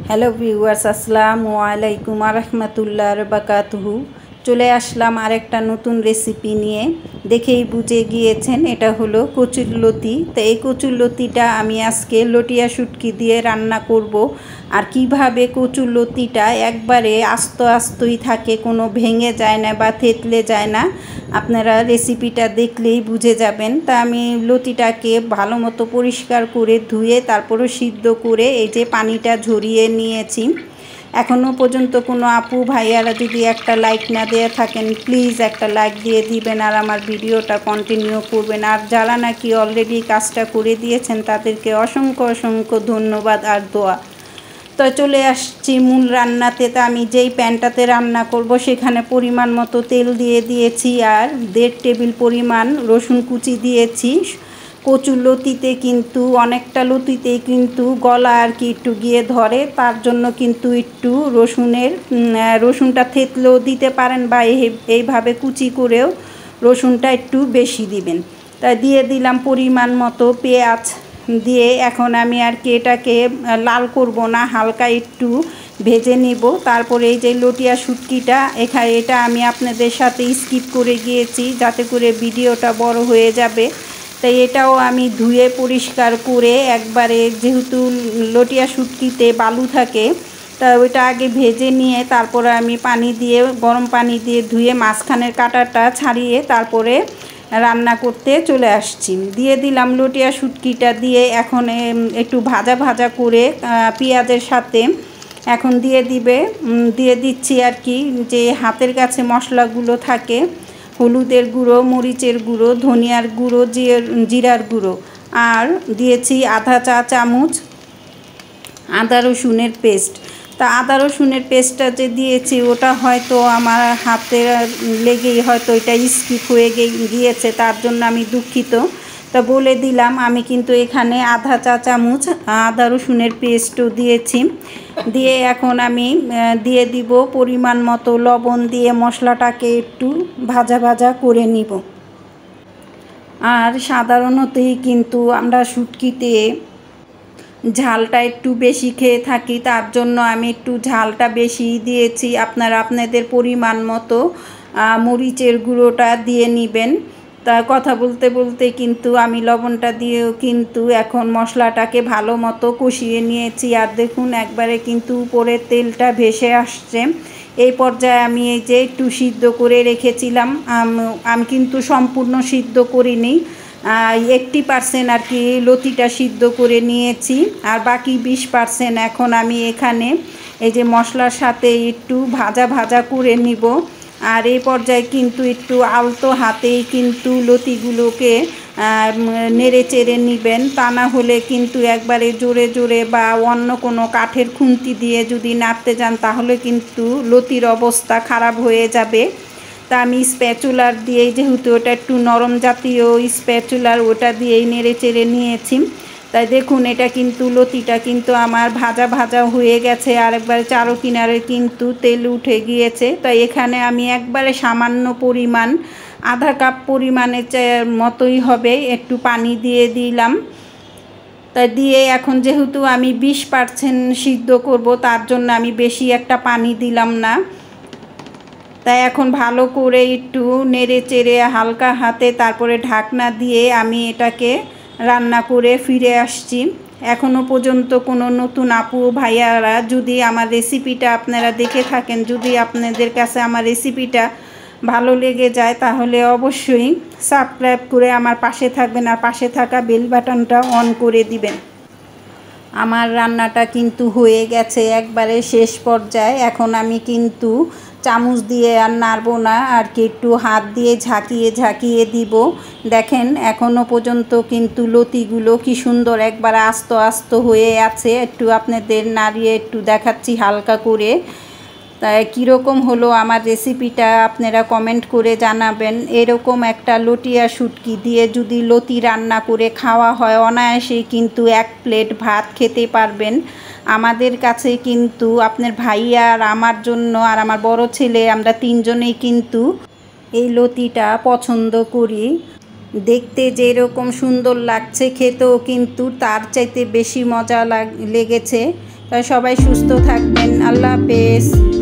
Hello viewers, আসসালামু আলাইকুম রাহমাতুল্লাহি ওয়া বারাকাতুহু। চলে আসলাম আরেকটা নতুন রেসিপি নিয়ে। দেখেই বুঝে গিয়েছেন এটা হলো কচুরলতি। তো এই কচুরলতিটা আমি আজকে লটিয়া শুটকি দিয়ে রান্না করব। আর কিভাবে কচুরলতিটা একবারে আস্তই থাকে, কোনো ভেঙে যায় না বা থেতলে যায় না, আপনারা রেসিপিটা দেখলেই বুঝে যাবেন। তা আমি লতিটাকে ভালো মতো পরিষ্কার করে ধুয়ে তারপরও সিদ্ধ করে এই যে পানিটা ঝরিয়ে নিয়েছি। এখনও পর্যন্ত কোনো আপু ভাইয়ারা যদি একটা লাইক না দিয়ে থাকেন, প্লিজ একটা লাইক দিয়ে দিবেন আর আমার ভিডিওটা কন্টিনিউ করবেন। আর যারা নাকি অলরেডি কাজটা করে দিয়েছেন তাদেরকে অসংখ্য ধন্যবাদ আর দোয়া। তো চলে আসছি মূল রান্নাতে। তা আমি যেই প্যানটাতে রান্না করব সেখানে পরিমাণ মতো তেল দিয়ে দিয়েছি আর 1.5 টেবিল পরিমাণ রসুন কুচি দিয়েছি। কচুর লতিতে কিন্তু অনেকটা লতিতেই কিন্তু গলা আর কি একটু গিয়ে ধরে, তার জন্য কিন্তু একটু রসুনটা থেতলেও দিতে পারেন বা এইভাবে কুচি করেও রসুনটা একটু বেশি দিবেন। তা দিয়ে দিলাম পরিমাণ মতো পেঁয়াজ দিয়ে এখন আমি আর কি এটাকে লাল করব না, হালকা একটু ভেজে নিব। তারপরে এই যে লটিয়া শুটকিটা এটা আমি আপনাদের সাথে স্কিপ করে গিয়েছি যাতে করে ভিডিওটা বড় হয়ে যাবে। তাই এটাও আমি ধুয়ে পরিষ্কার করে একবারে, যেহেতু লটিয়া শুটকিতে বালু থাকে, তা ওইটা আগে ভেজে নিয়ে তারপরে আমি গরম পানি দিয়ে ধুয়ে মাঝখানের কাঁটাটা ছাড়িয়ে তারপরে রান্না করতে চলে আসছি। দিয়ে দিলাম লটিয়া শুটকিটা দিয়ে এখন একটু ভাজা করে পেঁয়াজের সাথে এখন দিয়ে দিচ্ছি আর কি যে হাতের কাছে মশলাগুলো থাকে, হলুদের গুঁড়ো, মরিচের গুঁড়ো, ধনিয়ার গুঁড়ো, জিরার গুঁড়ো, আর দিয়েছি আধা চা চামচ আদা রসুনের পেস্ট। তা আদা রসুনের পেস্টটা যে দিয়েছি ওটা হয়তো আমার হাতে লেগেই হয়তো এটা স্কিপ হয়ে গিয়েছে, তার জন্য আমি দুঃখিত। তা বলে দিলাম আমি কিন্তু এখানে আধা চা চামচ আদা রসুনের পেস্টও দিয়েছি। দিয়ে এখন আমি দিয়ে দিব পরিমাণ মতো লবণ দিয়ে মশলাটাকে একটু ভাজা করে নিব। আর সাধারণতই কিন্তু আমরা শুটকিতে ঝালটা একটু বেশি খেয়ে থাকি, তার জন্য আমি একটু ঝালটা বেশি দিয়েছি। আপনারা আপনাদের পরিমাণ মতো মরিচের গুঁড়োটা দিয়ে নেবেন। তা কথা বলতে কিন্তু আমি লবণটা দিয়েও কিন্তু এখন মশলাটাকে ভালো মতো কষিয়ে নিয়েছি। আর দেখুন একবারে কিন্তু উপরের তেলটা ভেসে আসছে। এই পর্যায়ে আমি এই যে একটু সিদ্ধ করে রেখেছিলাম, আমি কিন্তু সম্পূর্ণ সিদ্ধ করিনি, 80% আর কি লতিটা সিদ্ধ করে নিয়েছি, আর বাকি 20% এখন আমি এখানে এই যে মশলার সাথে একটু ভাজা করে নিব। আর এই পর্যায়ে কিন্তু একটু আলতো হাতেই কিন্তু লতিগুলোকে নেড়ে চেড়ে নেবেন, তা না হলে কিন্তু একবারে জোরে বা অন্য কোনো কাঠের খুন্তি দিয়ে যদি নাড়তে যান তাহলে কিন্তু লতির অবস্থা খারাপ হয়ে যাবে। তা আমি স্প্যাচুলার দিয়েই, যেহেতু ওটা একটু নরম জাতীয় স্প্যাচুলার, ওটা দিয়েই নেড়ে চেড়ে নিয়েছি। তাই দেখুন এটা কিন্তু লতিটা কিন্তু আমার ভাজা হয়ে গেছে আর একবারে চারো কিনারে কিন্তু তেল উঠে গিয়েছে। তাই এখানে আমি একবারে সামান্য পরিমাণ আধা কাপ পরিমাণের মতোই হবে একটু পানি দিয়ে দিলাম। তাই দিয়ে এখন যেহেতু আমি 20% সিদ্ধ করব তার জন্য আমি বেশি একটা পানি দিলাম না। তাই এখন ভালো করে একটু নেড়ে চেড়ে হালকা হাতে তারপরে ঢাকনা দিয়ে আমি এটাকে রান্না করে ফিরে আসছি। এখনও পর্যন্ত কোনো নতুন আপু ভাইয়ারা যদি আমার রেসিপিটা আপনারা দেখে থাকেন, যদি আপনাদের কাছে আমার রেসিপিটা ভালো লেগে যায় তাহলে অবশ্যই সাবস্ক্রাইব করে আমার পাশে থাকবেন আর পাশে থাকা বেল বাটনটা অন করে দিবেন। আমার রান্নাটা কিন্তু হয়ে গেছে একবারে শেষ পর্যায়ে। এখন আমি কিন্তু চামচ দিয়ে আর নাড়ব না, আর কি একটু হাত দিয়ে ঝাঁকিয়ে দিব। দেখেন এখনও পর্যন্ত কিন্তু লতিগুলো কি সুন্দর একবার আস্ত হয়ে আছে। একটু আপনাদের নাড়িয়ে একটু দেখাচ্ছি হালকা করে। তাই কীরকম হলো আমার রেসিপিটা আপনারা কমেন্ট করে জানাবেন। এরকম একটা লটিয়া শুটকি দিয়ে যদি লতি রান্না করে খাওয়া হয় অনায়াসেই কিন্তু 1 প্লেট ভাত খেতে পারবেন। আমাদের কাছে কিন্তু আপনার ভাইয়া আর আমার জন্য আর আমার বড় ছেলে, আমরা 3 জনেই কিন্তু এই লতিটা পছন্দ করি। দেখতে যেরকম সুন্দর লাগছে খেতেও কিন্তু তার চাইতে বেশি মজা লেগেছে। তা সবাই সুস্থ থাকবেন। আল্লাহ হাফেজ।